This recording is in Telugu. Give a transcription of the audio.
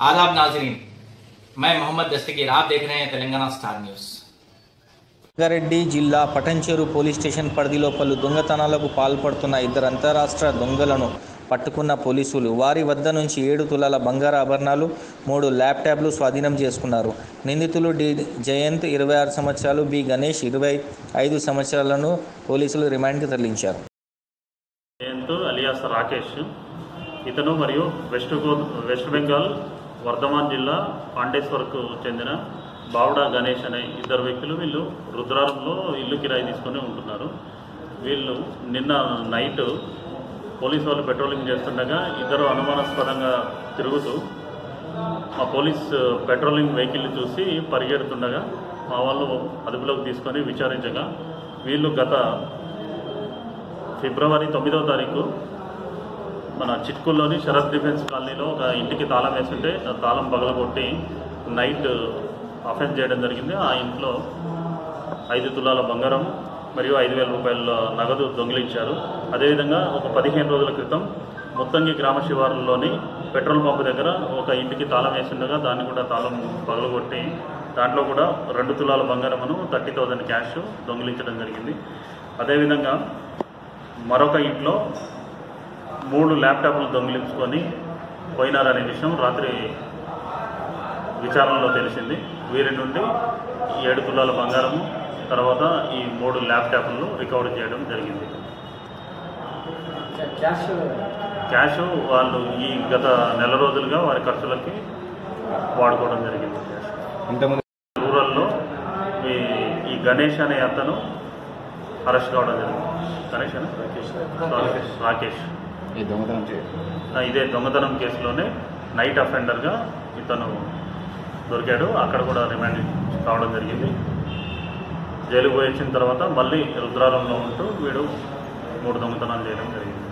आदाब नाजरीन, मैं मोहम्मद दस्तगीर, आप देख रहे हैं तेलंगाना स्टार न्यूज़। రంగారెడ్డి జిల్లా పటంచెరు పోలీస్ స్టేషన్ పరిధిలో పలు దొంగతనాలకు పాల్పడుతున్న ఇద్దరు అంతరాష్ట్ర దొంగలను పట్టుకున్న పోలీసులు వారి వద్ద నుంచి 7 తులాల బంగారు ఆభరణాలు 3 ల్యాప్టాప్లు స్వాధీనం చేసుకున్నారు. నిందితులు డి జయంత్ 26 సంవత్సరాలు, బి గణేష్ 25 సంవత్సరాలను పోలీసులు రిమాండ్కి తరలించారు. జయంత్ అలియాస్ రాకేష్ ఇతను మరియు వెస్ట్ బెంగాల్ వర్ధమాన్ జిల్లా పాండేశ్వర్కు చెందిన బావుడా గణేష్ అనే ఇద్దరు వ్యక్తులు వీళ్ళు రుద్రారంలో ఇల్లు కిరాయి తీసుకొని ఉంటున్నారు. వీళ్ళు నిన్న నైట్ పోలీసు వాళ్ళు పెట్రోలింగ్ చేస్తుండగా ఇద్దరు అనుమానాస్పదంగా తిరుగుతూ మా పోలీస్ పెట్రోలింగ్ వెహికల్ చూసి పరిగెడుతుండగా మా వాళ్ళు అదుపులోకి తీసుకొని విచారించగా వీళ్ళు గత ఫిబ్రవరి 9వ తారీఖు మన చిట్కూల్లోని శరత్ డిఫెన్స్ కాలనీలో ఒక ఇంటికి తాళం వేస్తుంటే తాళం పగలగొట్టి నైట్ అఫెన్స్ చేయడం జరిగింది. ఆ ఇంట్లో 5 తులాల బంగారం మరియు 5,000 రూపాయల నగదు దొంగిలించారు. అదేవిధంగా ఒక 15 రోజుల క్రితం ముత్తంగి గ్రామ శివారులోని పెట్రోల్ పంపు దగ్గర ఒక ఇంటికి తాళం వేస్తుండగా దాన్ని కూడా తాళం పగలగొట్టి దాంట్లో కూడా 2 తులాల బంగారమును 30,000 క్యాష్ దొంగిలించడం జరిగింది. అదేవిధంగా మరొక ఇంట్లో 3 ల్యాప్టాప్లు దొంగిలించుకొని పోయినారనే విషయం రాత్రి విచారణలో తెలిసింది. వీరి నుండి 7 తులాల బంగారము తర్వాత ఈ 3 ల్యాప్టాప్లను రికవర్ చేయడం జరిగింది. క్యాష్ వాళ్ళు ఈ గత నెల రోజులుగా వారి ఖర్చులకి వాడుకోవడం జరిగింది. రూరల్లో ఈ గణేష్ అనే అతను అరెస్ట్ కావడం జరిగింది. గణేష్ అనే రాకేష్ ఇదే దొంగతనం కేసులోనే నైట్ అఫెండర్గా ఇతను దొరికాడు. అక్కడ కూడా రిమాండ్ కావడం జరిగింది. జైలుకు పోయి వచ్చిన తర్వాత మళ్ళీ రుద్రారంలో ఉంటూ వీడు 3 దొంగతనాలు చేయడం జరిగింది.